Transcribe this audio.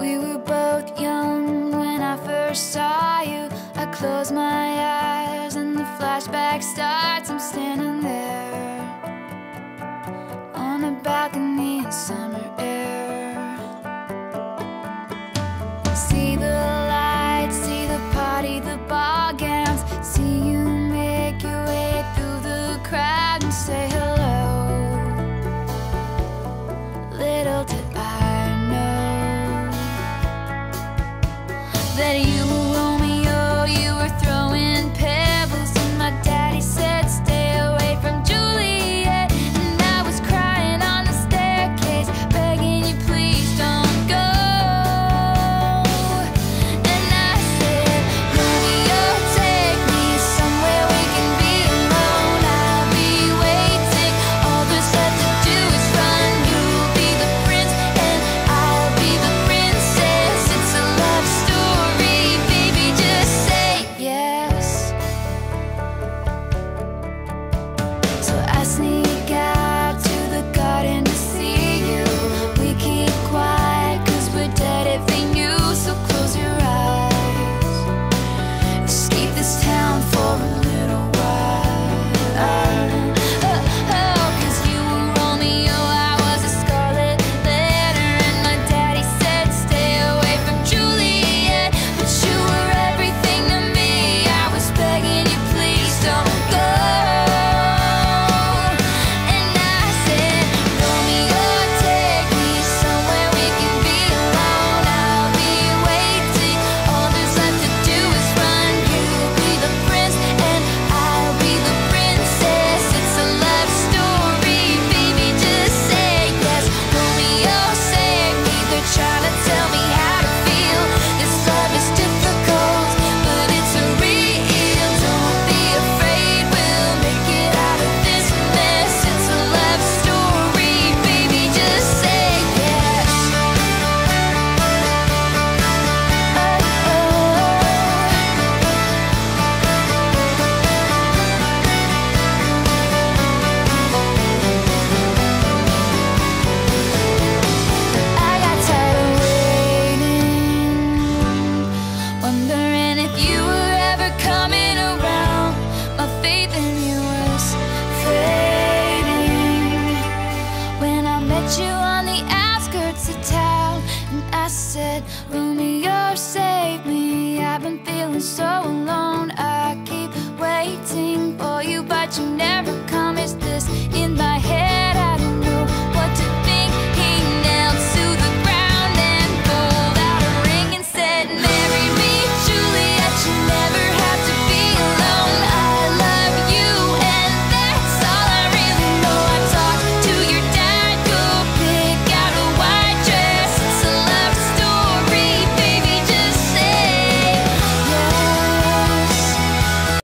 We were both young when I first saw you. I close my eyes and the flashback starts. I'm standing there on a balcony in summer air. See the lights, see the party, the ball gowns. See you make your way through the crowd and say hello. Little did I know that you were Romeo, you were throwing pebbles, and my daddy said stay away from Juliet. And I was crying on the staircase, begging you please don't go. And I said, Romeo, take me somewhere we can be alone. I'll be waiting, all there's left to do is run. You'll be the prince and I'll be the princess. It's a love story, baby, just say yes. So I sneak out to the garden to see you. We keep quiet 'cause we're dead if they knew. So close your eyes, escape this town for a little while. Oh, 'cause you were Romeo, I was a scarlet letter, and my daddy said stay away from Juliet. But you were everything to me, I was begging you please don't go. And I said, Romeo, take me somewhere we can be alone. I'll be waiting, all there's left to do is run. You'll be the prince and I'll be the princess. It's a love story, baby, just say yes. Romeo, save me, they're trying to tell me how to feel. This love is difficult, but it's real. Don't be afraid, we'll make it out of this mess. It's a love story, baby, just say yes. I got tired of waiting, wondering if you were ever coming around. My faith in you was fading when I met you on the outskirts of town. And I said, Romeo, save me, I've been feeling so alone. I keep waiting for you, but you never